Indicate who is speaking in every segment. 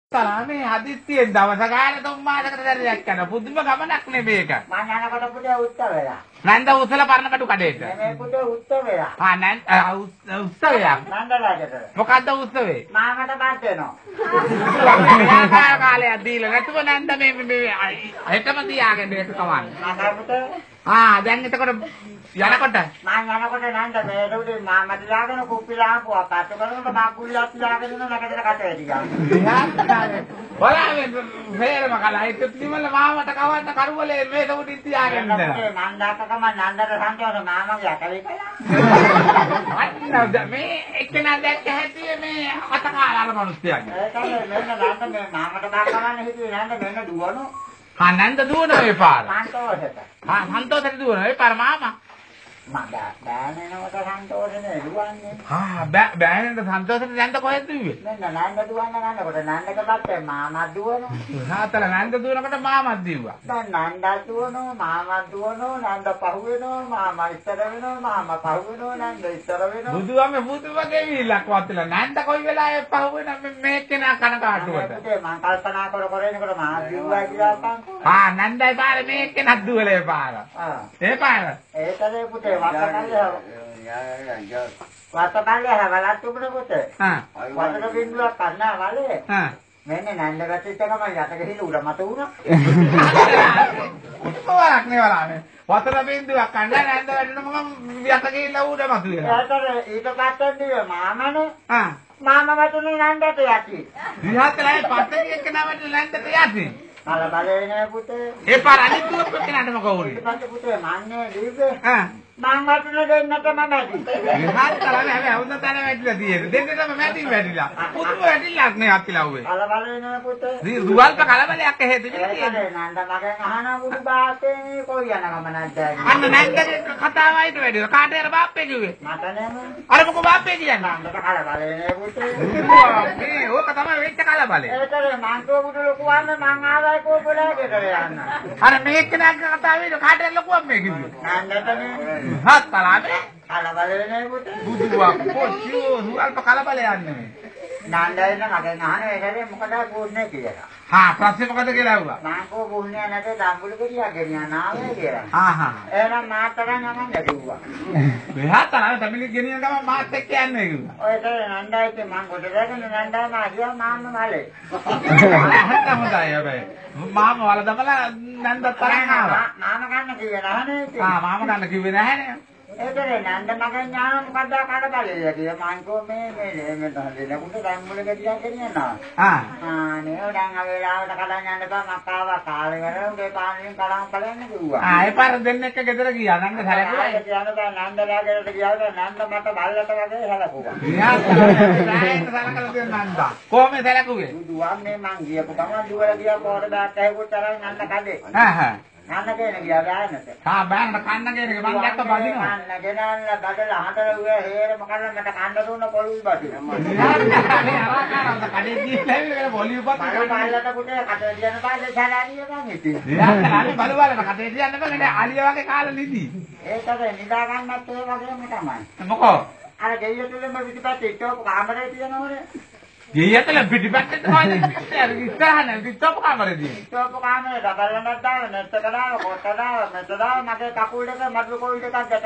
Speaker 1: තරමේ හදිස්සියෙන් දවස ගාන 3 මාසකට දැරියක් කරන පුදුම ගමනක් නේ මේක.
Speaker 2: මං යනකොට පුතේ උත්සවයක්.
Speaker 1: නන්ද උසල පරණ කටු කඩේට.
Speaker 2: මේ පුතේ උත්සවයක්.
Speaker 1: නන්ද උත්සවයක්.
Speaker 2: නන්දලාගේද?
Speaker 1: මොකද්ද උත්සවේ?
Speaker 2: මාකට බත් දෙනවා.
Speaker 1: කාලයක් දීලා නැතුව නන්ද මේ හෙටම තියාගෙන මේක කවන්න.
Speaker 2: මම පුතේ
Speaker 1: දැන් එතකොට යනකොට
Speaker 2: මං යනකොට නන්ද මේ උදේ මාමට ලාගෙන කුප්පිලා ආපුවා පත්තු කරනකොට මා කුල්ලක් ලාගෙන ඉන්න නැකදට කට වැඩි
Speaker 1: ඔයාලා මේරම කලා හිට නිමල මාමට කවන්න කරුවලේ මේක උඩින් තියාගෙන ඉන්නවා.
Speaker 2: නන්දකම නන්දට සම්පූර්ණ මාමගේ අතේ කළා.
Speaker 1: අන්න මේ එක්කෙනා දැක්ක හැටි මේ අතකාලාර මිනිස්සුන්ගේ.
Speaker 2: ඒකනේ මෙන්න නන්ද මේ මාමට දාගන්න හිතුවේ නන්ද මෙන්න දුවනෝ.
Speaker 1: නන්ද දුවන ඒ පාර.
Speaker 2: සන්තෝෂෙට.
Speaker 1: සන්තෝෂෙට දුවන ඒ පාර මාමා.
Speaker 2: මම බෑනේනවට සන්තෝෂනේ දුවන්නේ.
Speaker 1: බෑනෙන්ද සන්තෝෂෙට නන්ද කොහෙද දුවේ?
Speaker 2: මෙන්න නන්ද දුවන්න ගන්නකොට නන්දක පැත්තේ මාමා දුවනවා.
Speaker 1: හාතල නන්ද දුවනකොට මාමත් දිව්වා.
Speaker 2: දැන් නන්ද දුවනවා මාමා දුවනවා නන්ද පහු වෙනවා මාමා ඉස්සර වෙනවා මාමා පහු වෙනවා නන්ද ඉස්සර වෙනවා.
Speaker 1: බුදුවම බුදුවගේ විලක් වත්තලා නන්ද කොයි වෙලාවෙ පහු වෙනව මේ කෙනා කනකාටුවට.
Speaker 2: මම කල්පනා කර එනකොට මා දිව්වා කියලා
Speaker 1: නන්දයි පාර මේ කෙනක් දුවලේ පාර. ඒ පාර.
Speaker 2: ඒකනේ පුතේ වත්තකල්ලේ හවලත් උඹනේ පුතේ. වත්තක බින්දුවක් කන්නා වලේ. මෙන්න නන්ද ගැටිච්ච ගම යට ගිහින් උඩ මත වුණා.
Speaker 1: කොහොමද නේ වලානේ. වතර බින්දුවක් කන්නා නන්ද වැටෙන මම යට ගිහින් උඩ මත වෙනවා.
Speaker 2: ඒකට ඊට පස්සේ දිවේ මාමනේ. මාමා වැටුනේ නන්දට යටි.
Speaker 1: විහාතලයි පස්සේ එක්ක නවටන නන්දට යටි.
Speaker 2: කලබලේ නේ පුතේ.
Speaker 1: ඒ පාර අනිත් දුවක් කෙනාට මොකෝ උනේ.
Speaker 2: ඊට පස්සේ පුතේ මන්නේ දීපේ. මං වතුන දෙන්නටම මැදි.
Speaker 1: විහාත කරන්නේ හැබැයි අවුද තන වැටිලා තියෙන්නේ. දෙන්නටම මැදින් වැටිලා. පුදුම වැටිලක් නේ අත්තිලා උවේ.
Speaker 2: කලබලේ නේ පුතේ.
Speaker 1: දුවල්ප කලබලයක් එහෙ තිබිලා තියෙන්නේ.
Speaker 2: නන්ද මගෙන් අහන බුදු බාතේ කොයි යන ගමනක්ද?
Speaker 1: අන්න නන්දගේ කතාවයිට වැඩි. කාට අර බාප්පේ කිව්වේ?
Speaker 2: මට නේම.
Speaker 1: අර මොකෝ බාප්පේ කියන්නේ?
Speaker 2: නන්දට කලබලේ නේ පුතේ.
Speaker 1: මේ ඕක තමයි වෙච්ච කලබලේ.
Speaker 2: ඒතරේ මං කෝ බුදු ලොකු වන්න මං ආවයි කෝ බලාගෙන යන්න.
Speaker 1: අර මේ කෙනාගේ කතාවේ කාට අර ලොකුවක් මේ කිව්වේ?
Speaker 2: නන්දටනේ.
Speaker 1: හත්තරානේ
Speaker 2: කලබලේ නේ පුතේ.
Speaker 1: බුදුවා කොච්චෝ සුවල්ප කලබලයක් නෙමෙයි.
Speaker 2: නන්දයින මගෙන් අහන ඒකේ මොකද පුන්නේ කියලා.
Speaker 1: ප්‍රශ්නේ මොකද කියලා ඇහුවා.
Speaker 2: මං කෝ පුන්නේ නැතේ දම්බුල ගෙඩියක් ගෙනියන්න ආවේ කියලා. එහෙනම් මාතරන් යමන් ගැදුවා.
Speaker 1: මෙහා තරම තමයි ගෙනියන ගම මාත් එක්ක යන්නේ කිව්වා.
Speaker 2: ඔය නන්දයිත් මං කොට දැකගෙන නන්දයි මාදියා මාම්ම වලේ.
Speaker 1: හොඳයි හැබැයි. මාම වල දමලා නන්ද තරන් ආවා.
Speaker 2: මාම ගන්න කිව්වේ නැහනේ.
Speaker 1: මාම ගන්න කිව්වේ නැහනේ.
Speaker 2: ඒකනේ නන්ද මගෙන් ඥාන මොකද්ද කඩබලේ කියලා මං කෝ මේ දෙනකොට දම්බුල ගෙඩියක් ගෙනියනවා. නේ දැන් ආ වෙලාවට කඩන් යන්න බෑ මක්කාව කාලේ වෙන උගේ පානෙන් කලම් කලන්න කිව්වා.
Speaker 1: ඒ පාර දෙන්න එක්ක ගෙදර ගියා නන්ද සැලකුවා.
Speaker 2: කියන්න බෑ නන්දලාගෙට ගියාද නන්ද මට බල්ලට වගේ සැලකුවා.
Speaker 1: ඊට සැලකලා දෙන්න නන්ද. කොහොමද සැලකුවේ?
Speaker 2: දුවන්නේ මං ගියපු ගමන් දුවලා ගියා පොර බෑක් ඇහුවොත් තරම් නන්ද කඩේ. කන්න කියන ගියා බෑනට.
Speaker 1: බෑනට කන්න කියන එක මං දැක්ක බදිනවා.
Speaker 2: කන්න ගෙනල්ලා බඩලා හතර උවේ හේර මොකද මට කන්න දුන්න පොළොයි බදිනවා.
Speaker 1: මේ අරකාරන්ද කඩේ දීලා පොළොයි බදිනවා.
Speaker 2: බල්ලට පුතේ කඩේ දියන පාදේ සැලනිය මං ඉතින්.
Speaker 1: යාළුවා බලවලට කඩේ දියන්න බෑ නේ අලිය වගේ කාලා නිදි.
Speaker 2: ඒකද නිදා ගන්නත් ඒ වගේම තමයි.
Speaker 1: මොකෝ?
Speaker 2: අර ගෙයිය තුලම පිටිපස්සේ ඉතෝප කාමරේ තියෙනවනේ.
Speaker 1: ගෙයියතල පිටිපස්සට කොහෙද? අර ඉස්සරහන ඉතෝප කාමරේදී.
Speaker 2: ඉතෝප කාමරේ ඩබල්ලක් දාලා නෙට් එක දාලා කොට දාලා මෙත දාලා මගේ කකුල් දෙක මඩු කොයි දෙකක් ගැට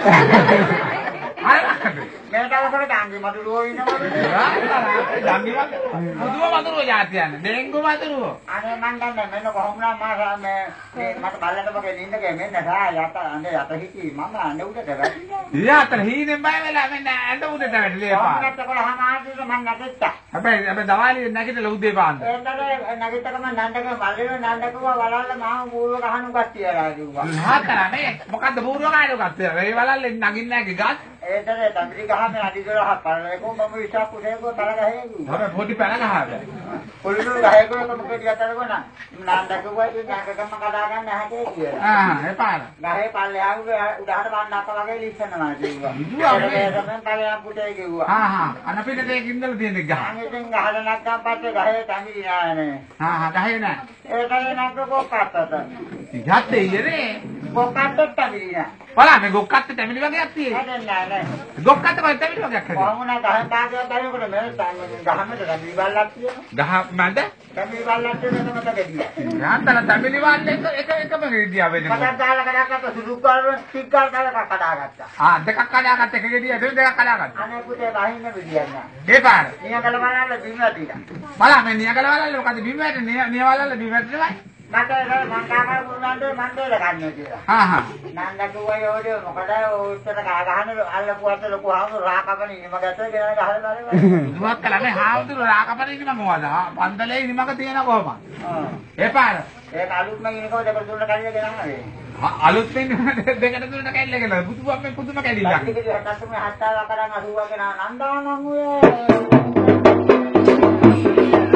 Speaker 2: ගැහුවා. මේ දවසට ඩාංගි මඩුලෝ ඉන්නවලු.
Speaker 1: ඩාංගි මඩුලෝ මඩුලෝ જાතියන්නේ. ඩෙන්ගු මඩුලෝ.
Speaker 2: අනේ මන් දන්නේ මෙන්න කොහොමද මේ මට බල්ලට වගේ නින්දගේ මෙන්න සා යට අඬ යට හිටි මම අඬ උඩට වැටිලා.
Speaker 1: ඊයතර හීනෙන් බය වෙලා මෙන්න අඬ උඩට වැටිලා එපා.
Speaker 2: මන්නත් කොහම ආදිද මන් නැගිට්ටා.
Speaker 1: හැබැයි දවාලි නැගිටලා උදේ පාන්ද.
Speaker 2: ඒකට නැගිටකම නන්දගේ වලේ නන්දකුව වලල්ල මාව බූරුව ගහනු කට්ටියලා කිව්වා.
Speaker 1: හතරනේ මොකද්ද බූරුව ගහනු කට්ටිය? ඒ වලල්ලේ නගින්නේ නැහැ ගස්.
Speaker 2: ඒතරේ තම්බිලි ගහම අඩිගල හප්පලේකෝ මම විශ්වාස කුසේකෝ තල ගහේ කිව්වා.
Speaker 1: හොර පොඩි පැන ගහද.
Speaker 2: පොළු ගහේකෝ මොකද යතරකෝ නා. නන්දකුව ඉතින් කඩා ගන්න හැටේ කියලා.
Speaker 1: එපාන.
Speaker 2: ගහේ පල්ලෙහා උඩහට බන්න අප වගේ ලිස්සනවා කිව්වා. ඒකෙන් පල්ලෙහා පුතේ කිව්වා.
Speaker 1: අනපිට දෙක ඉඳලා තියෙන ගහ.
Speaker 2: ඉතින් ගහල නැත්තම් පස්සේ ගහේ තැඹිලි නෑනේ.
Speaker 1: ගහේ නෑ.
Speaker 2: ඒකේ නැක්කෝ කොක්කත්තට.
Speaker 1: යත්තේ ඉන්නේ.
Speaker 2: ගොක්කට්ටත් තැමිලි නෑ.
Speaker 1: බලන්න මේ ගොක්කත් තැමිලි වගේක් තියෙන්නේ.
Speaker 2: නෑ.
Speaker 1: ගොක්කත් කොහෙද තැමිලි වගේක් හරි.
Speaker 2: කොහොමද ගහන් තාකයක් බලනකොට මේ ගහමද තැමිලි බල්ලක් තියෙනවා.
Speaker 1: ගහ මැද
Speaker 2: තැමිලි බල්ලක් තියෙනවා මට ගෙඩිය.
Speaker 1: යාන්තර තැමිලි වල්ලේ එකම ගෙඩිය වෙන්නේ.
Speaker 2: මට දාලා කඩාගත්ත සුදු කාලේ ටිකල් දාලා කඩාගත්තා.
Speaker 1: දෙකක් කඩාගත්ත එක ගෙඩිය දෙකක් කඩාගත්ත.
Speaker 2: අනේ පුතේ බහින්න විදියක් නෑ.
Speaker 1: ඒ පාර.
Speaker 2: නියගල බලන්න බිම ඇතිලා.
Speaker 1: බලන්න මේ නියගල වලල්ල මොකද බිම වැටෙන්නේ නියවලල්ල බිම වැටෙනවයි.
Speaker 2: මට මං කාකා මුන්නන්ට මන් දෙල ගන්න කියලා. නන්ද කිව්වා යෝඩේ මොකද උත්තර ගහන අල්ලපුවට ලොකු හාමුදුර රාකපන ඉනිම ගැටේ ගෙන ගහලා බලන්න.
Speaker 1: දුවක් කලන්නේ හාමුදුර රාකපන ඉනිම මොකද? පන්දලේ ඉනිමක තියෙන කොහොමද? ඒ පාර.
Speaker 2: ඒක අලුත්ම ඉනිකෝ දෙක තුනට කල්ලි ගෙනාවේ.
Speaker 1: අලුත් වෙන්නේ දෙකට තුනට කැල්ල කියලා බුදුබම් මේ පුදුම කැලිලා.
Speaker 2: ඒක හට්ටම හත්තාව කරන් අහුවා කෙනා නන්දානම් ඔය